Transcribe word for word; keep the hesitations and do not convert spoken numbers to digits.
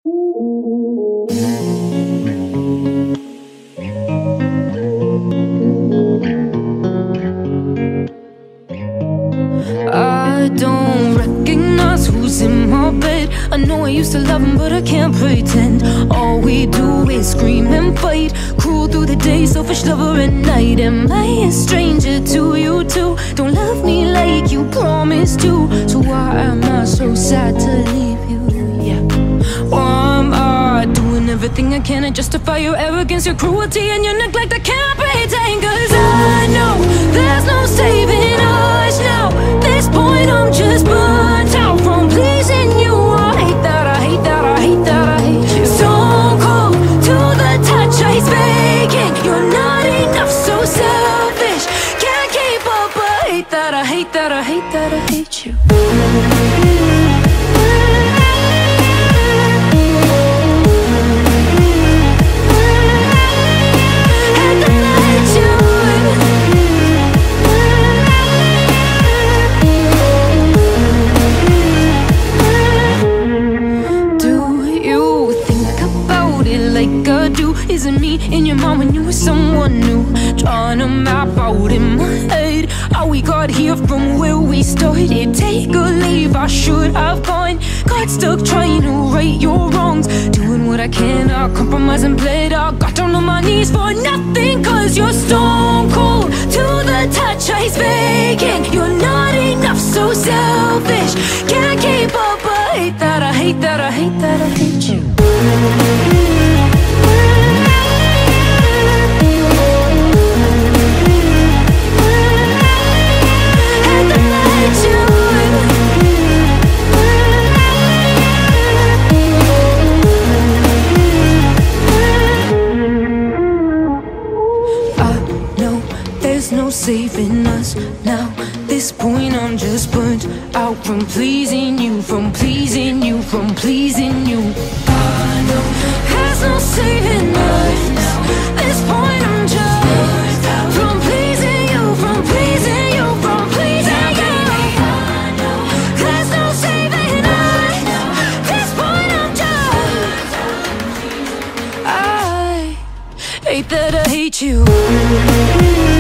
I don't recognize who's in my bed. I know I used to love him, but I can't pretend. All we do is scream and fight, cruel through the day, selfish lover at night. Am I a stranger to you too? Don't love me like you promised to. So why am I so sad to leave you? Yeah. Why am I doing everything I can to justify your arrogance, your cruelty, and your neglect? I can't pretend, cause I know there's no saving us now. This point I'm just burnt out from pleasing you. I hate that, I hate that, I hate that, I hate you. So cold to the touch, ice baking. You're not enough, so selfish. Can't keep up, I hate that, I hate that, I hate that, I hate you. Isn't me in your mind when you were someone new? Trying to map out in my head how we got here from where we started. Take a leave, I should have gone. Got stuck trying to right your wrongs, doing what I can, I compromise and bled. I got down on my knees for nothing, cause you're stone cold to the touch, ice baking. You're not enough, so selfish. Can't keep up, I hate that, I hate that, I hate that, I hate you. No saving us now. This point I'm just burnt out from pleasing you, from pleasing you, from pleasing you. I know there's no saving us now. This point I'm just burnt out from pleasing you, from pleasing you, from pleasing you. I know there's no saving us now. This point I'm just I hate that I hate you.